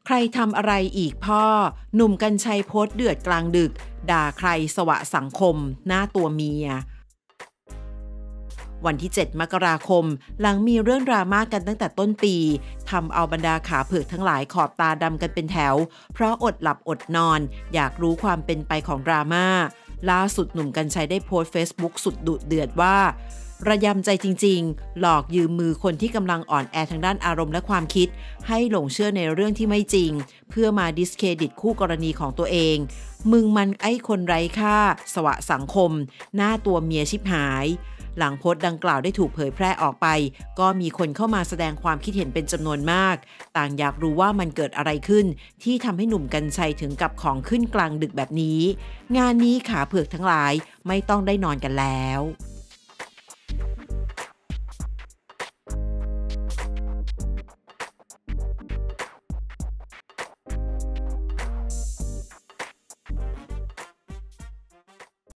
ใครทำอะไรอีกพ่อหนุ่มกรรชัยโพสต์เดือดกลางดึกด่าใครสวะสังคมหน้าตัวเมียวันที่7 มกราคมหลังมีเรื่องดราม่ากันตั้งแต่ต้นปีทำเอาบรรดาขาเผือกทั้งหลายขอบตาดำกันเป็นแถวเพราะอดหลับอดนอนอยากรู้ความเป็นไปของดราม่าล่าสุดหนุ่มกรรชัยได้โพสต์ Facebook สุดดุเดือดว่าระยำใจจริงๆหลอกยืมมือคนที่กำลังอ่อนแอทางด้านอารมณ์และความคิดให้หลงเชื่อในเรื่องที่ไม่จริงเพื่อมาดิสเครดิตคู่กรณีของตัวเองมึงมันไอ้คนไร้ค่าสวะสังคมหน้าตัวเมียชิบหายหลังโพสต์ดังกล่าวได้ถูกเผยแพร่ออกไปก็มีคนเข้ามาแสดงความคิดเห็นเป็นจำนวนมากต่างอยากรู้ว่ามันเกิดอะไรขึ้นที่ทำให้หนุ่มกรรชัยถึงกับของขึ้นกลางดึกแบบนี้งานนี้ขาเผือกทั้งหลายไม่ต้องได้นอนกันแล้ว